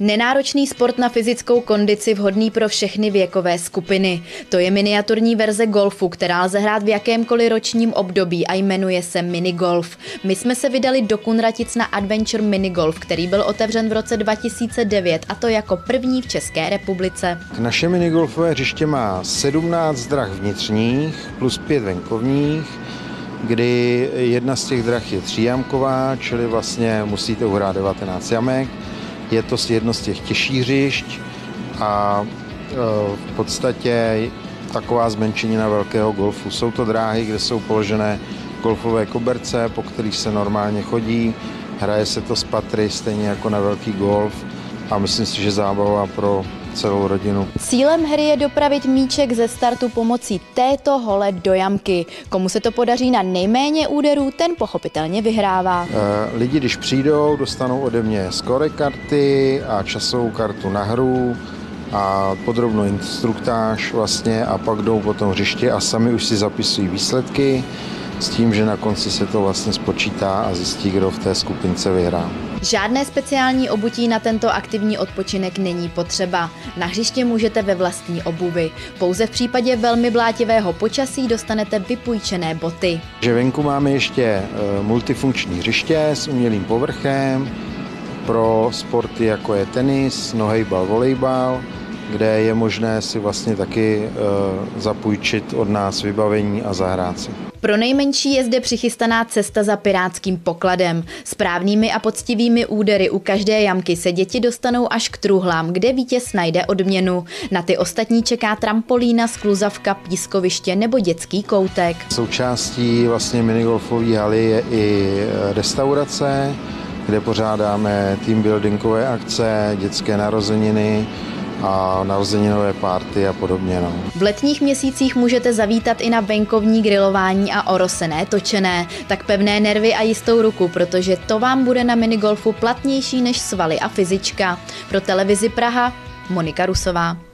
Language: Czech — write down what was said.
Nenáročný sport na fyzickou kondici vhodný pro všechny věkové skupiny. To je miniaturní verze golfu, která lze hrát v jakémkoliv ročním období a jmenuje se minigolf. My jsme se vydali do Kunratic na Adventure Minigolf, který byl otevřen v roce 2009 a to jako první v České republice. Naše minigolfové hřiště má 17 drah vnitřních plus 5 venkovních, kdy jedna z těch drah je 3jamková, čili vlastně musíte uhrát 19 jamek. Je to jedno z těch těžších hřišť a v podstatě taková zmenšenina velkého golfu. Jsou to dráhy, kde jsou položené golfové koberce, po kterých se normálně chodí. Hraje se to z patry, stejně jako na velký golf a myslím si, že zábava pro celou rodinu. Cílem hry je dopravit míček ze startu pomocí této hole do jamky. Komu se to podaří na nejméně úderů, ten pochopitelně vyhrává. Lidi, když přijdou, dostanou ode mě score karty a časovou kartu na hru a podrobnou instruktáž vlastně a pak jdou po tom hřiště a sami už si zapisují výsledky s tím, že na konci se to vlastně spočítá a zjistí, kdo v té skupince vyhrá. Žádné speciální obutí na tento aktivní odpočinek není potřeba. Na hřiště můžete ve vlastní obuvi. Pouze v případě velmi blátivého počasí dostanete vypůjčené boty. Že venku máme ještě multifunkční hřiště s umělým povrchem pro sporty jako je tenis, nohejbal, volejbal, kde je možné si vlastně taky zapůjčit od nás vybavení a zahrát si. Pro nejmenší je zde přichystaná cesta za pirátským pokladem. Správnými a poctivými údery u každé jamky se děti dostanou až k truhlám, kde vítěz najde odměnu. Na ty ostatní čeká trampolína, skluzavka, pískoviště nebo dětský koutek. Součástí vlastně minigolfové haly je i restaurace, kde pořádáme teambuildingové akce, dětské narozeniny a narozeninové párty a podobně. V letních měsících můžete zavítat i na venkovní grilování a orosené točené. Tak pevné nervy a jistou ruku, protože to vám bude na minigolfu platnější než svaly a fyzička. Pro televizi Praha Monika Rusová.